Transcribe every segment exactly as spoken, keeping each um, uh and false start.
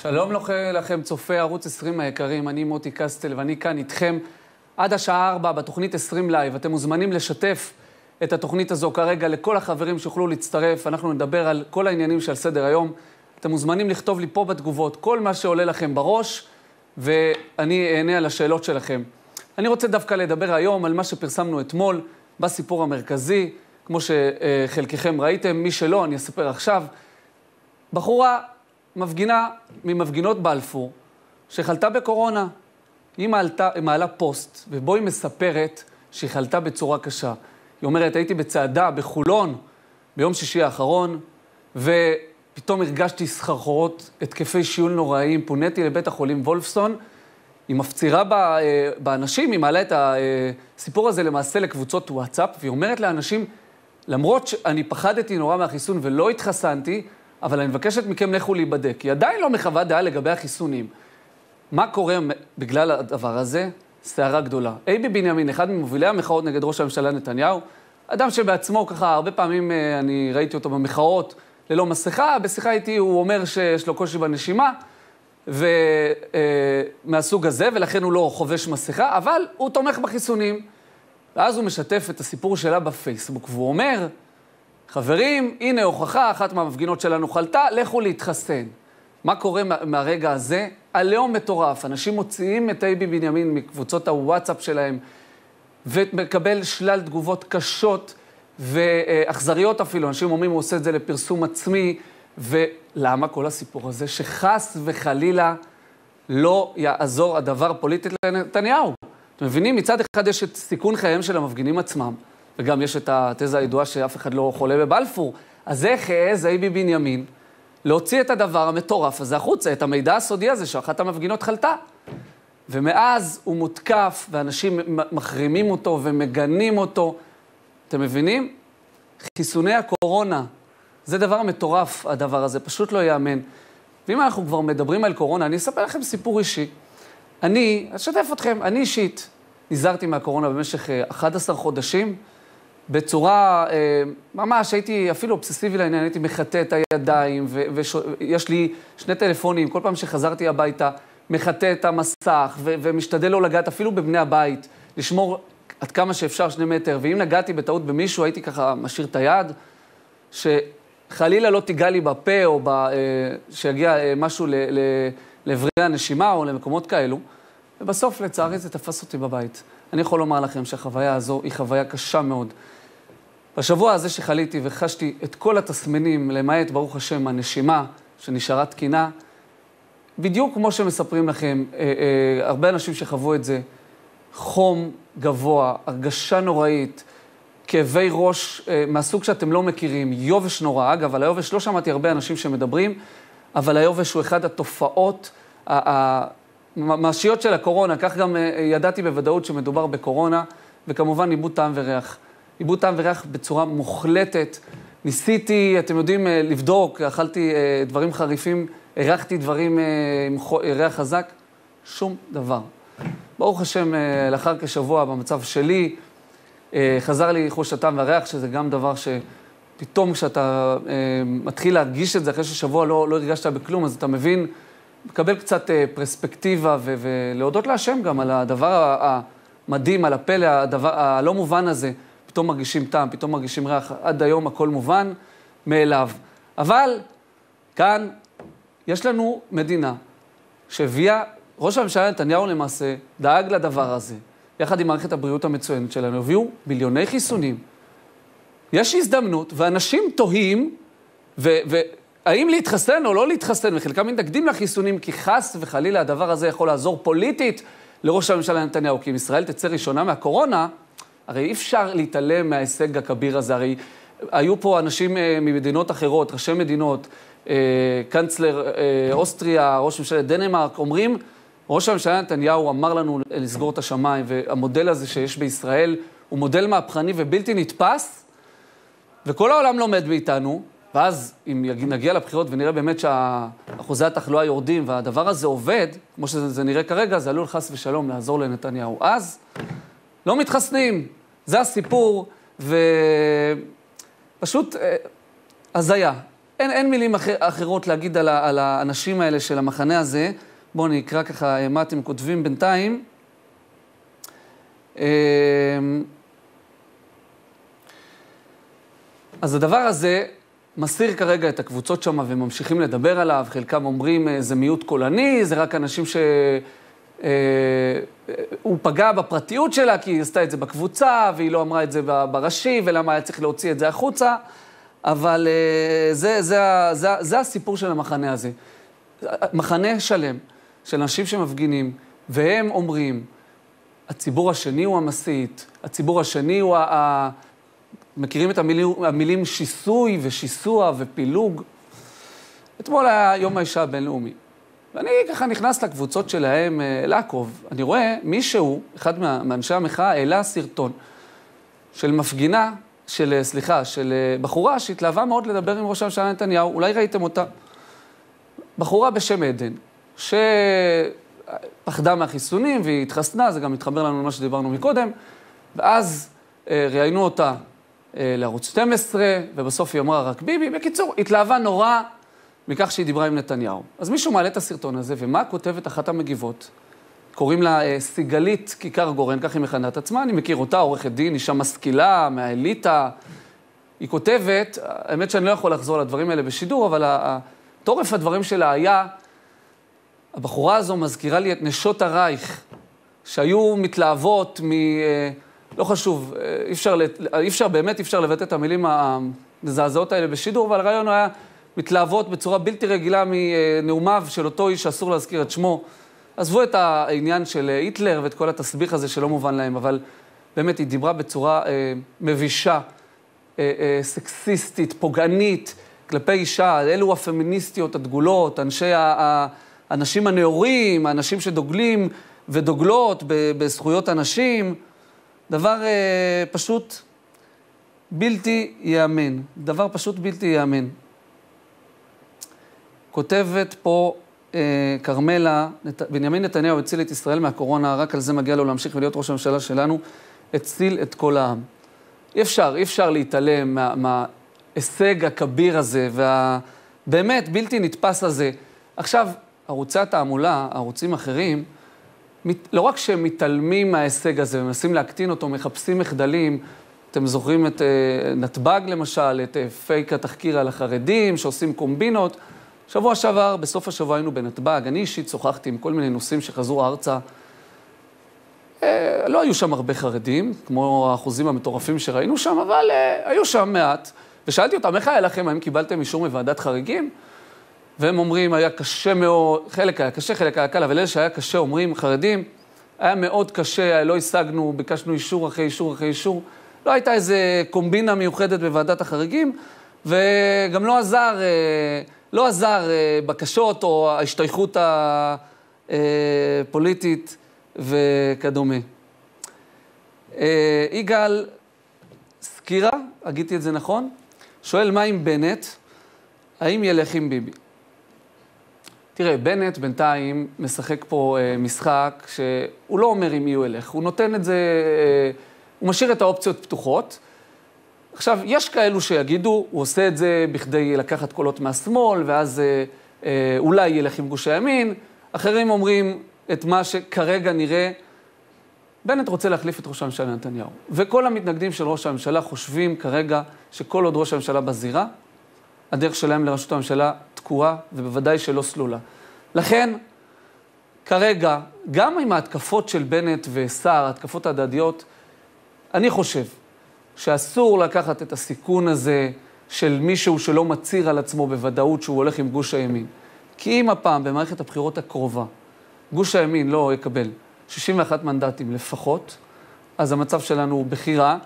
שלום לכם, צופי ערוץ עשרים היקרים, אני מוטי קסטל ואני כאן איתכם עד השעה ארבע בתוכנית עשרים לייב. אתם מוזמנים לשתף את התוכנית הזו כרגע לכל החברים שיוכלו להצטרף. אנחנו נדבר על כל העניינים שעל סדר היום. אתם מוזמנים לכתוב לי פה בתגובות כל מה שעולה לכם בראש, ואני אענה על השאלות שלכם. אני רוצה דווקא לדבר היום על מה שפרסמנו אתמול בסיפור המרכזי, כמו שחלקכם ראיתם. מי שלא, אני אספר עכשיו. בחורה מפגינה ממפגינות בלפור שחלתה בקורונה. היא מעלתה, מעלה פוסט, ובו היא מספרת שהיא חלתה בצורה קשה. היא אומרת, הייתי בצעדה בחולון ביום שישי האחרון, ופתאום הרגשתי סחרחורות, התקפי שיעול נוראיים, פוניתי לבית החולים וולפסון. היא מפצירה באנשים, היא מעלה את הסיפור הזה למעשה לקבוצות וואטסאפ, והיא אומרת לאנשים, למרות שאני פחדתי נורא מהחיסון ולא התחסנתי, אבל אני מבקשת מכם לכו להיבדק. היא עדיין לא מחווה דעה לגבי החיסונים. מה קורה בגלל הדבר הזה? סערה גדולה. אייבי בנימין, אחד ממובילי המחאות נגד ראש הממשלה נתניהו, אדם שבעצמו ככה, הרבה פעמים אני ראיתי אותו במחאות ללא מסכה, בשיחה איתי הוא אומר שיש לו קושי בנשימה, ומהסוג הזה, ולכן הוא לא חובש מסכה, אבל הוא תומך בחיסונים. ואז הוא משתף את הסיפור שלה בפייסבוק, והוא אומר, חברים, הנה הוכחה, אחת מהמפגינות שלנו חלתה, לכו להתחסן. מה קורה מהרגע הזה? עליהום מטורף. אנשים מוציאים את אייבי בנימין מקבוצות הוואטסאפ שלהם, ומקבל שלל תגובות קשות ואכזריות אפילו. אנשים אומרים, הוא עושה את זה לפרסום עצמי, ולמה כל הסיפור הזה? שחס וחלילה לא יעזור הדבר פוליטית לנתניהו. אתם מבינים? מצד אחד יש את סיכון חייהם של המפגינים עצמם, וגם יש את התזה הידועה שאף אחד לא חולה בבלפור. אז איך העז אייבי בנימין להוציא את הדבר המטורף הזה החוצה, את המידע הסודי הזה שאחת המפגינות חלתה. ומאז הוא מותקף, ואנשים מחרימים אותו ומגנים אותו. אתם מבינים? חיסוני הקורונה, זה דבר מטורף, הדבר הזה, פשוט לא יאמן. ואם אנחנו כבר מדברים על קורונה, אני אספר לכם סיפור אישי. אני, אשתף אתכם, אני אישית נזהרתי מהקורונה במשך אחד עשר חודשים, בצורה, ממש הייתי אפילו אובססיבי לעניין, הייתי מחטא את הידיים, ויש לי שני טלפונים, כל פעם שחזרתי הביתה, מחטא את המסך, ומשתדל לא לגעת אפילו בבני הבית, לשמור עד כמה שאפשר שני מטר, ואם נגעתי בטעות במישהו, הייתי ככה משאיר את היד, שחלילה לא תיגע לי בפה, או שיגיע משהו לעברי הנשימה, או למקומות כאלו, ובסוף לצערי זה תפס אותי בבית. אני יכול לומר לכם שהחוויה הזו היא חוויה קשה מאוד. בשבוע הזה שחליתי וחשתי את כל התסמינים, למעט ברוך השם הנשימה שנשארה תקינה, בדיוק כמו שמספרים לכם, אה, אה, הרבה אנשים שחוו את זה, חום גבוה, הרגשה נוראית, כאבי ראש אה, מהסוג שאתם לא מכירים, יובש נורא. אגב, על היובש לא שמעתי הרבה אנשים שמדברים, אבל היובש הוא אחד התופעות הממשיות של הקורונה. כך גם אה, ידעתי בוודאות שמדובר בקורונה, וכמובן איבוד טעם וריח. איבוד טעם וריח בצורה מוחלטת. ניסיתי, אתם יודעים, לבדוק, אכלתי דברים חריפים, הרחתי דברים עם ריח חזק, שום דבר. ברוך השם, לאחר כשבוע במצב שלי, חזר לי חוש הטעם והריח, שזה גם דבר שפתאום כשאתה מתחיל להרגיש את זה, אחרי ששבוע לא, לא הרגשת בכלום, אז אתה מבין, מקבל קצת פרספקטיבה, ו- ולהודות להשם גם על הדבר המדהים, על הפלא, הדבר הלא מובן הזה, פתאום מרגישים טעם, פתאום מרגישים ריח, עד היום הכל מובן מאליו. אבל כאן יש לנו מדינה שהביאה, ראש הממשלה נתניהו למעשה דאג לדבר הזה, יחד עם מערכת הבריאות המצוינת שלנו, הביאו מיליוני חיסונים. יש הזדמנות, ואנשים תוהים, והאם להתחסן או לא להתחסן, וחלקם מתנגדים לחיסונים, כי חס וחלילה הדבר הזה יכול לעזור פוליטית לראש הממשלה נתניהו, כי אם ישראל תצא ראשונה מהקורונה, הרי אי אפשר להתעלם מההישג הכביר הזה, הרי היו פה אנשים ממדינות אחרות, ראשי מדינות, קנצלר אוסטריה, ראש ממשלת דנמרק, אומרים, ראש הממשלה נתניהו אמר לנו לסגור את השמיים, והמודל הזה שיש בישראל הוא מודל מהפכני ובלתי נתפס, וכל העולם לומד מאיתנו, ואז אם נגיע לבחירות ונראה באמת שאחוזי התחלואה יורדים, והדבר הזה עובד, כמו שזה נראה כרגע, זה עלול חס ושלום לעזור לנתניהו. אז לא מתחסנים, זה הסיפור, ופשוט הזיה. אין, אין מילים אחר, אחרות להגיד על, ה, על האנשים האלה של המחנה הזה. בואו נקרא ככה מה אתם כותבים בינתיים. אז הדבר הזה מסיר כרגע את הקבוצות שם וממשיכים לדבר עליו. חלקם אומרים זה מיעוט קולני, זה רק אנשים ש... הוא פגע בפרטיות שלה כי היא עשתה את זה בקבוצה והיא לא אמרה את זה בראשי ולמה היה צריך להוציא את זה החוצה. אבל זה, זה, זה, זה הסיפור של המחנה הזה. מחנה שלם של אנשים שמפגינים והם אומרים הציבור השני הוא המסית, הציבור השני הוא ה... מכירים את המילים, המילים שיסוי ושיסוע ופילוג. אתמול היה יום האישה הבינלאומי. ואני ככה נכנס לקבוצות שלהם לעקוב. אני רואה מישהו, אחד מאנשי המחאה, העלה סרטון של מפגינה, של, סליחה, של בחורה שהתלהבה מאוד לדבר עם ראש הממשלה נתניהו. אולי ראיתם אותה. בחורה בשם עדן, שפחדה מהחיסונים והיא התחסנה, זה גם מתחבר לנו למה שדיברנו מקודם. ואז ראיינו אותה לערוץ שתים עשרה, ובסוף היא אמרה רק ביבי. בקיצור, התלהבה נורא מכך שהיא דיברה עם נתניהו. אז מישהו מעלה את הסרטון הזה, ומה כותבת אחת המגיבות? קוראים לה סיגלית כיכר גורן, כך היא מכנה את עצמה, אני מכיר אותה, עורכת דין, אישה משכילה, מהאליטה. היא כותבת, האמת שאני לא יכול לחזור לדברים האלה בשידור, אבל תורף הדברים שלה היה, הבחורה הזו מזכירה לי את נשות הרייך, שהיו מתלהבות מ... לא חשוב, אי אפשר, אי אפשר, באמת אי אפשר לבטא את המילים המזעזעות האלה בשידור, אבל הרעיון היה מתלהבות בצורה בלתי רגילה מנאומיו של אותו איש שאסור להזכיר את שמו. עזבו את העניין של היטלר ואת כל התסביך הזה שלא מובן להם, אבל באמת היא דיברה בצורה אה, מבישה, אה, אה, סקסיסטית, פוגענית, כלפי אישה. אלו הפמיניסטיות הדגולות, אנשי האנשים הנאורים, האנשים שדוגלים ודוגלות בזכויות אנשים. דבר אה, פשוט בלתי יאמן. דבר פשוט בלתי יאמן. כותבת פה אה, קרמלה, נת... בנימין נתניהו הציל את ישראל מהקורונה, רק על זה מגיע לו להמשיך ולהיות ראש הממשלה שלנו, הציל את כל העם. אי אפשר, אי אפשר להתעלם מה, מההישג הכביר הזה, והבאמת בלתי נתפס הזה. עכשיו, ערוצי התעמולה, ערוצים אחרים, לא רק שהם מתעלמים מההישג הזה, ומנסים להקטין אותו, מחפשים מחדלים, אתם זוכרים את נתב"ג למשל, את פייק התחקיר על החרדים, שעושים קומבינות. שבוע שעבר, בסוף השבוע היינו בנתב"ג, אני אישית שוחחתי עם כל מיני נושאים שחזרו ארצה. לא היו שם הרבה חרדים, כמו האחוזים המטורפים שראינו שם, אבל היו שם מעט. ושאלתי אותם, איך היה לכם, האם קיבלתם אישור מוועדת חריגים? והם אומרים, היה קשה מאוד, חלק היה קשה, חלק היה קל, אבל אלה שהיה קשה, אומרים, חרדים, היה מאוד קשה, לא השגנו, ביקשנו אישור אחרי אישור אחרי אישור. לא הייתה איזה קומבינה מיוחדת בוועדת החריגים, וגם לא עזר, לא עזר בקשות או ההשתייכות הפוליטית וכדומה. יגאל סקירה, אגיתי את זה נכון, שואל מה עם בנט, האם ילך עם ביבי? תראה, בנט בינתיים משחק פה אה, משחק שהוא לא אומר עם מי הוא ילך, הוא נותן את זה, אה, הוא משאיר את האופציות פתוחות. עכשיו, יש כאלו שיגידו, הוא עושה את זה בכדי לקחת קולות מהשמאל, ואז אה, אה, אולי ילך עם גוש הימין. אחרים אומרים את מה שכרגע נראה, בנט רוצה להחליף את ראש הממשלה נתניהו. וכל המתנגדים של ראש הממשלה חושבים כרגע שכל עוד ראש הממשלה בזירה, הדרך שלהם לראשות הממשלה תקועה, ובוודאי שלא סלולה. לכן, כרגע, גם עם ההתקפות של בנט וסער, ההתקפות ההדדיות, אני חושב שאסור לקחת את הסיכון הזה של מישהו שלא מצהיר על עצמו בוודאות שהוא הולך עם גוש הימין. כי אם הפעם, במערכת הבחירות הקרובה, גוש הימין לא יקבל שישים ואחד מנדטים לפחות, אז המצב שלנו הוא בחירה,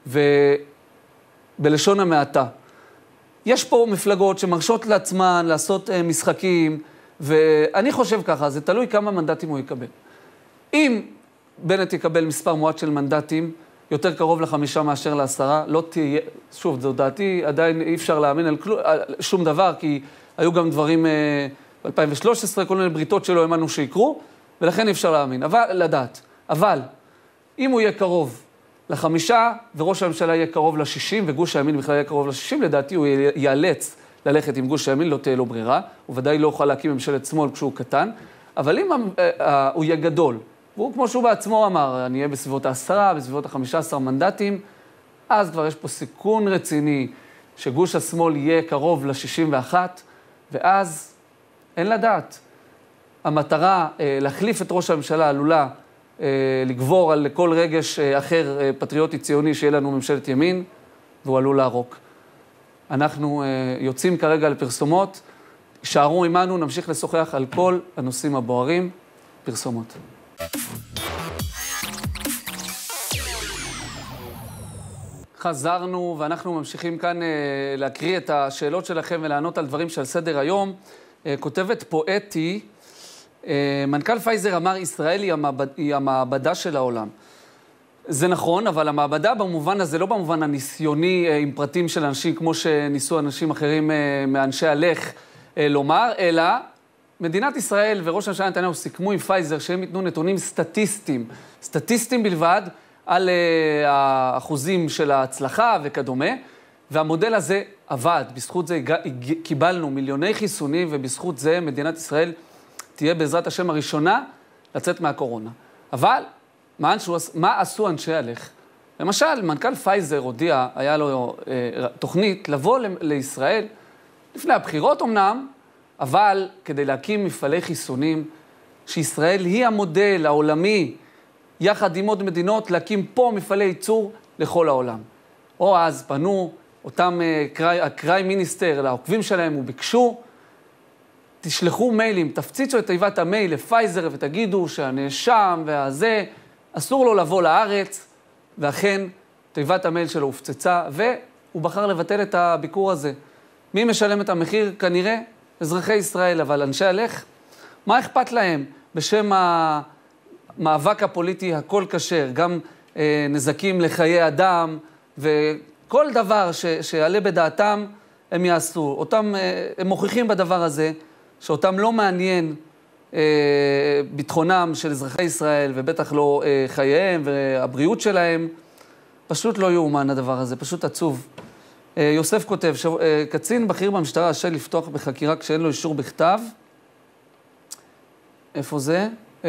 ובלשון המעטה. יש פה מפלגות שמרשות לעצמן לעשות uh, משחקים, ואני חושב ככה, זה תלוי כמה מנדטים הוא יקבל. אם בנט יקבל מספר מועט של מנדטים, יותר קרוב לחמישה מאשר לעשרה, לא תהיה, שוב, זו דעתי, עדיין אי אפשר להאמין על כלום, שום דבר, כי היו גם דברים uh, ב-אלפיים ושלוש עשרה, כל מיני בריתות שלא האמנו שיקרו, ולכן אי אפשר להאמין, אבל לדעת. אבל, אם הוא יהיה קרוב לחמישה, וראש הממשלה יהיה קרוב לשישים, וגוש הימין בכלל יהיה קרוב לשישים, לדעתי הוא ייאלץ ללכת עם גוש הימין, לא תהיה לו ברירה, הוא ודאי לא יוכל להקים ממשלת שמאל כשהוא קטן, אבל אם הוא יהיה גדול, והוא כמו שהוא בעצמו אמר, אני אהיה בסביבות העשרה, בסביבות החמישה עשר מנדטים, אז כבר יש פה סיכון רציני שגוש השמאל יהיה קרוב ל-שישים ואחת, ואז אין לדעת. המטרה להחליף את ראש הממשלה עלולה לגבור על כל רגש אחר פטריוטי ציוני שיהיה לנו ממשלת ימין, והוא עלול להרוק. אנחנו יוצאים כרגע לפרסומות, שערו עמנו, נמשיך לשוחח על כל הנושאים הבוערים, פרסומות. חזרנו ואנחנו ממשיכים כאן להקריא את השאלות שלכם ולענות על דברים שעל סדר היום. כותבת פואטי, מנכ"ל פייזר אמר, ישראל היא המעבד, היא המעבדה של העולם. זה נכון, אבל המעבדה במובן הזה, לא במובן הניסיוני עם פרטים של אנשים, כמו שניסו אנשים אחרים מאנשי הלך לומר, אלא מדינת ישראל וראש הממשלה נתניהו סיכמו עם פייזר שהם ייתנו נתונים סטטיסטיים, סטטיסטיים בלבד, על האחוזים של ההצלחה וכדומה, והמודל הזה עבד. בזכות זה קיבלנו מיליוני חיסונים, ובזכות זה מדינת ישראל תהיה בעזרת השם הראשונה לצאת מהקורונה. אבל מה, מה עשו אנשי הלך? למשל, מנכ"ל פייזר הודיע, היה לו אה, תוכנית לבוא ל- לישראל, לפני הבחירות אמנם, אבל כדי להקים מפעלי חיסונים, שישראל היא המודל העולמי, יחד עם עוד מדינות, להקים פה מפעלי ייצור לכל העולם. או אז פנו אותם הקראי מיניסטר לעוקבים שלהם וביקשו, תשלחו מיילים, תפציצו את תיבת המייל לפייזר ותגידו שהנאשם והזה, אסור לו לבוא לארץ, ואכן תיבת המייל שלו הופצצה, והוא בחר לבטל את הביקור הזה. מי משלם את המחיר? כנראה אזרחי ישראל, אבל אנשי הלך, מה אכפת להם בשם המאבק הפוליטי הכל כשר, גם אה, נזקים לחיי אדם, וכל דבר ש, שיעלה בדעתם הם יעשו. אותם, אה, הם מוכיחים בדבר הזה, שאותם לא מעניין אה, ביטחונם של אזרחי ישראל, ובטח לא אה, חייהם והבריאות שלהם, פשוט לא יאומן הדבר הזה, פשוט עצוב. אה, יוסף כותב, ש... אה, קצין בכיר במשטרה רשאי לפתוח בחקירה כשאין לו אישור בכתב. איפה זה? אה,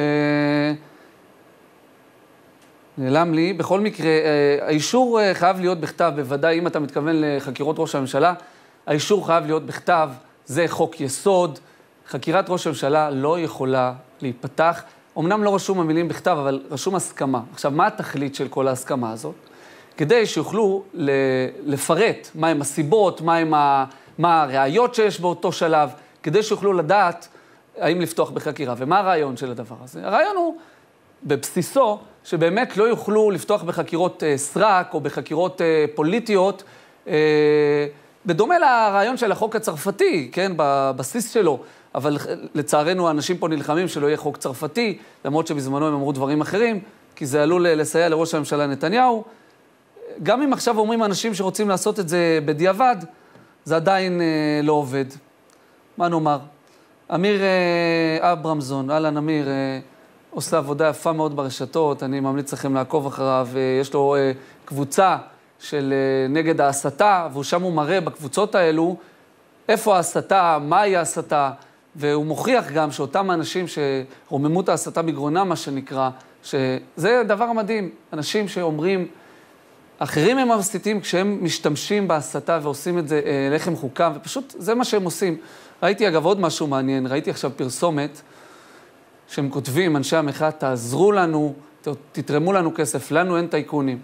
נעלם לי. בכל מקרה, אה, האישור אה, חייב להיות בכתב, בוודאי אם אתה מתכוון לחקירות ראש הממשלה, האישור חייב להיות בכתב, זה חוק יסוד. חקירת ראש הממשלה לא יכולה להיפתח. אמנם לא רשום המילים בכתב, אבל רשום הסכמה. עכשיו, מה התכלית של כל ההסכמה הזאת? כדי שיוכלו לפרט מהם הסיבות, מהם ה... מה הראיות שיש באותו שלב, כדי שיוכלו לדעת האם לפתוח בחקירה. ומה הרעיון של הדבר הזה? הרעיון הוא, בבסיסו, שבאמת לא יוכלו לפתוח בחקירות אה, סרק או בחקירות אה, פוליטיות, אה, בדומה לרעיון של החוק הצרפתי, כן, בבסיס שלו, אבל לצערנו האנשים פה נלחמים שלא יהיה חוק צרפתי, למרות שבזמנו הם אמרו דברים אחרים, כי זה עלול לסייע לראש הממשלה נתניהו. גם אם עכשיו אומרים אנשים שרוצים לעשות את זה בדיעבד, זה עדיין אה, לא עובד. מה נאמר? אמיר אה, אברמזון, אלן אמיר, אה, עושה עבודה יפה מאוד ברשתות, אני ממליץ לכם לעקוב אחריו, אה, יש לו אה, קבוצה של אה, נגד ההסתה, והוא שם הוא מראה בקבוצות האלו, איפה ההסתה, מהי ההסתה, והוא מוכיח גם שאותם אנשים שרוממו את ההסתה בגרונם, מה שנקרא, שזה דבר מדהים, אנשים שאומרים, אחרים הם המסיתים כשהם משתמשים בהסתה ועושים את זה אה, לחם חוקם, ופשוט זה מה שהם עושים. ראיתי אגב עוד משהו מעניין, ראיתי עכשיו פרסומת, שהם כותבים, אנשי המחאה, תעזרו לנו, תתרמו לנו כסף, לנו אין טייקונים.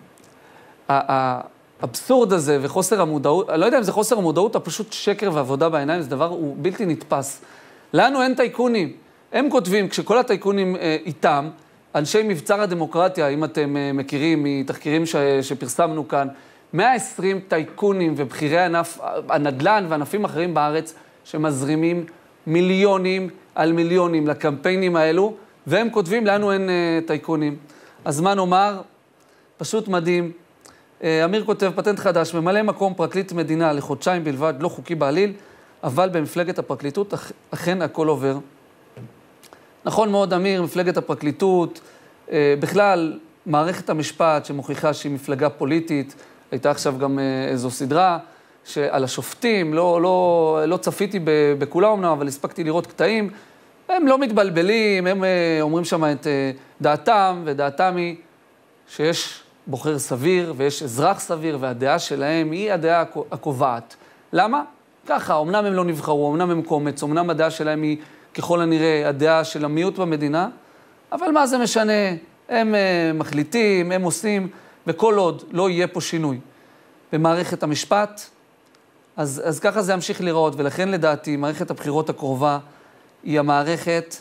האבסורד הזה וחוסר המודעות, אני לא יודע אם זה חוסר המודעות, או פשוט שקר ועבודה בעיניים, זה דבר הוא בלתי נתפס. לנו אין טייקונים. הם כותבים, כשכל הטייקונים אה, איתם, אנשי מבצר הדמוקרטיה, אם אתם אה, מכירים מתחקירים ש, שפרסמנו כאן, מאה ועשרים טייקונים ובחירי ענף, הנדל"ן וענפים אחרים בארץ, שמזרימים מיליונים על מיליונים לקמפיינים האלו, והם כותבים, לנו אין אה, טייקונים. אז מה נאמר? פשוט מדהים. אמיר כותב, פטנט חדש, ממלא מקום פרקליט מדינה לחודשיים בלבד, לא חוקי בעליל, אבל במפלגת הפרקליטות אכן הכל עובר. נכון מאוד, אמיר, מפלגת הפרקליטות, בכלל, מערכת המשפט שמוכיחה שהיא מפלגה פוליטית, הייתה עכשיו גם איזו סדרה שעל השופטים, לא, לא, לא צפיתי בכולם אמנם, אבל הספקתי לראות קטעים, הם לא מתבלבלים, הם אומרים שם את דעתם, ודעתם היא שיש בוחר סביר ויש אזרח סביר, והדעה שלהם היא הדעה הקובעת. למה? ככה, אמנם הם לא נבחרו, אמנם הם קומץ, אמנם הדעה שלהם היא ככל הנראה הדעה של המיעוט במדינה, אבל מה זה משנה? הם מחליטים, הם עושים, וכל עוד לא יהיה פה שינוי במערכת המשפט, אז, אז ככה זה ימשיך לראות, ולכן לדעתי מערכת הבחירות הקרובה היא המערכת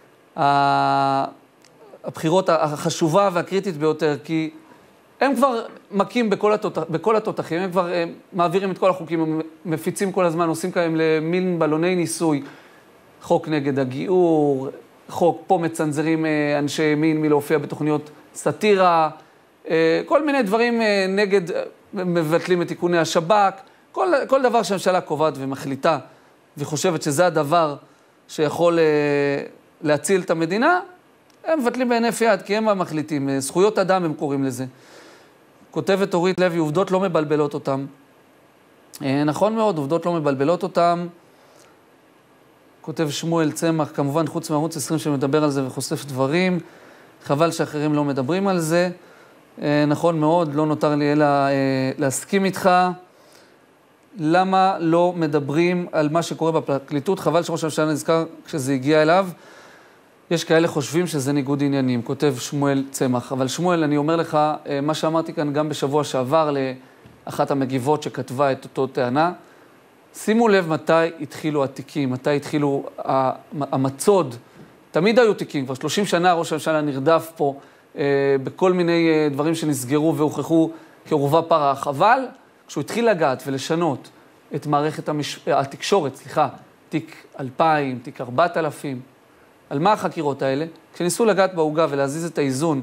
הבחירות החשובה והקריטית ביותר, כי הם כבר מכים בכל, התות... בכל התותחים, הם כבר הם מעבירים את כל החוקים, הם מפיצים כל הזמן, עושים כאלה למין בלוני ניסוי, חוק נגד הגיור, חוק פה מצנזרים אנשי ימין מלהופיע בתוכניות סאטירה, כל מיני דברים נגד, מבטלים את תיקוני השב"כ, כל, כל דבר שהממשלה קובעת ומחליטה וחושבת שזה הדבר שיכול להציל את המדינה, הם מבטלים בהינף יד, כי הם המחליטים. זכויות אדם הם קוראים לזה. כותבת אורית לוי, עובדות לא מבלבלות אותם. נכון מאוד, עובדות לא מבלבלות אותם. כותב שמואל צמח, כמובן חוץ מערוץ עשרים שמדבר על זה וחושף דברים. חבל שאחרים לא מדברים על זה. נכון מאוד, לא נותר לי אלא להסכים איתך. למה לא מדברים על מה שקורה בפרקליטות? חבל שראש הממשלה נזכר כשזה הגיע אליו. יש כאלה חושבים שזה ניגוד עניינים, כותב שמואל צמח. אבל שמואל, אני אומר לך, מה שאמרתי כאן גם בשבוע שעבר לאחת המגיבות שכתבה את אותו טענה, שימו לב מתי התחילו התיקים, מתי התחילו המצוד. תמיד היו תיקים, כבר שלושים שנה ראש הממשלה נרדף פה בכל מיני דברים שנסגרו והוכחו כעורבא פרח. אבל כשהוא התחיל לגעת ולשנות את מערכת המש... התקשורת, סליחה, תיק אלפיים, תיק ארבעת אלפים, על מה החקירות האלה? כשניסו לגעת בעוגה ולהזיז את האיזון,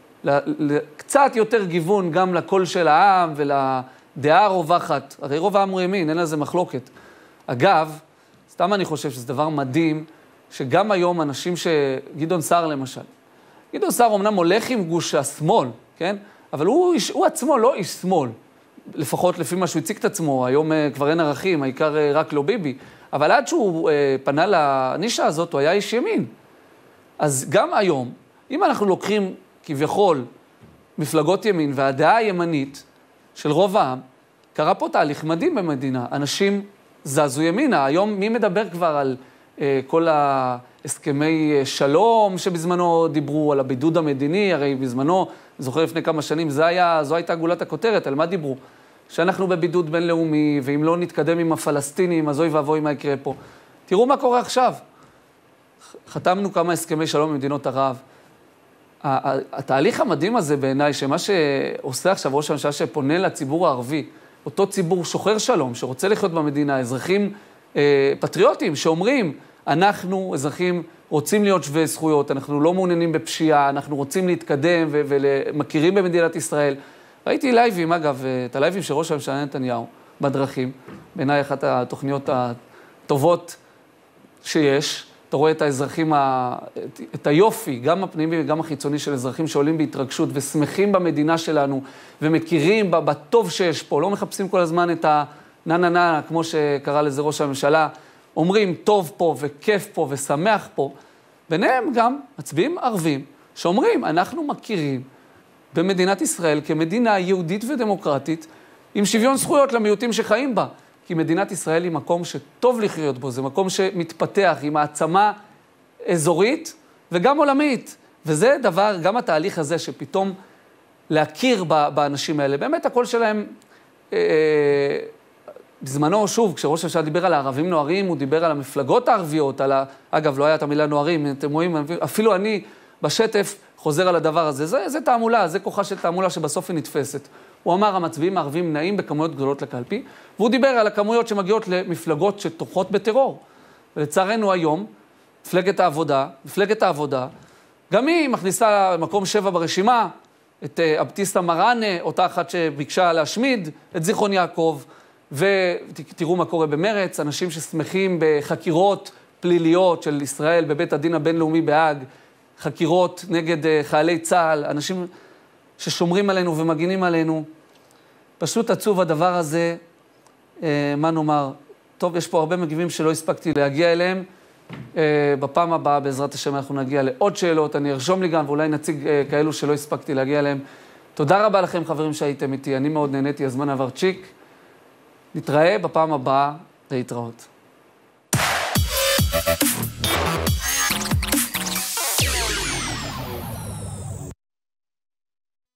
קצת יותר גיוון גם לקול של העם ולדעה הרווחת, הרי רוב העם הוא ימין, אין לזה מחלוקת. אגב, סתם אני חושב שזה דבר מדהים, שגם היום אנשים ש... גדעון סער למשל, גדעון סער אמנם הולך עם גוש השמאל, כן? אבל הוא, איש... הוא עצמו לא איש שמאל, לפחות לפי מה שהוא הציג את עצמו, היום כבר אין ערכים, העיקר רק לא ביבי. אבל עד שהוא אה, פנה לנישה הזאת, הוא היה איש ימין. אז גם היום, אם אנחנו לוקחים כביכול מפלגות ימין והדעה הימנית של רוב העם, קרה פה תהליך מדהים במדינה. אנשים זזו ימינה. היום מי מדבר כבר על אה, כל ההסכמי שלום שבזמנו דיברו, על הבידוד המדיני, הרי בזמנו, זוכר לפני כמה שנים, זה היה, זו הייתה גולת הכותרת, על מה דיברו? שאנחנו בבידוד בינלאומי, ואם לא נתקדם עם הפלסטינים, אז אוי ואבוי מה יקרה פה. תראו מה קורה עכשיו. חתמנו כמה הסכמי שלום במדינות ערב. התהליך המדהים הזה בעיניי, שמה שעושה עכשיו ראש הממשלה שפונה לציבור הערבי, אותו ציבור שוחר שלום, שרוצה לחיות במדינה, אזרחים אה, פטריוטים, שאומרים, אנחנו אזרחים רוצים להיות שווי זכויות, אנחנו לא מעוניינים בפשיעה, אנחנו רוצים להתקדם ו- ומכירים במדינת ישראל. ראיתי לייבים, אגב, את הלייבים של ראש הממשלה נתניהו בדרכים, בעיניי אחת התוכניות הטובות שיש. אתה רואה את האזרחים, את היופי, גם הפנימי וגם החיצוני של אזרחים שעולים בהתרגשות ושמחים במדינה שלנו ומכירים בטוב שיש פה, לא מחפשים כל הזמן את הננה-ננה, כמו שקרא לזה ראש הממשלה, אומרים טוב פה וכיף פה ושמח פה. ביניהם גם מצביעים ערבים שאומרים, אנחנו מכירים במדינת ישראל כמדינה יהודית ודמוקרטית, עם שוויון זכויות למיעוטים שחיים בה. כי מדינת ישראל היא מקום שטוב לחיות בו, זה מקום שמתפתח עם העצמה אזורית וגם עולמית. וזה דבר, גם התהליך הזה שפתאום להכיר באנשים האלה, באמת הקול שלהם, אה, בזמנו, שוב, כשראש הממשלה דיבר על הערבים נוערים, הוא דיבר על המפלגות הערביות, על ה... אגב, לא היה את המילה נוערים, אתם רואים, אפילו אני בשטף חוזר על הדבר הזה. זה, זה תעמולה, זה כוחה של תעמולה שבסוף היא נתפסת. הוא אמר, המצביעים הערבים נעים בכמויות גדולות לקלפי, והוא דיבר על הכמויות שמגיעות למפלגות שתומכות בטרור. ולצערנו היום, מפלגת העבודה, מפלגת העבודה, גם היא מכניסה מקום שבע ברשימה, את אבתיסאם מראענה, אותה אחת שביקשה להשמיד את זיכרון יעקב, ותראו מה קורה במרץ, אנשים ששמחים בחקירות פליליות של ישראל בבית הדין הבינלאומי בהאג, חקירות נגד חיילי צה"ל, אנשים ששומרים עלינו ומגינים עלינו. פשוט עצוב הדבר הזה, מה נאמר? טוב, יש פה הרבה מגיבים שלא הספקתי להגיע אליהם. בפעם הבאה, בעזרת השם, אנחנו נגיע לעוד שאלות. אני ארשום לי גם, ואולי נציג כאלו שלא הספקתי להגיע אליהם. תודה רבה לכם, חברים שהייתם איתי. אני מאוד נהניתי, הזמן עבר צ'יק. נתראה בפעם הבאה, להתראות.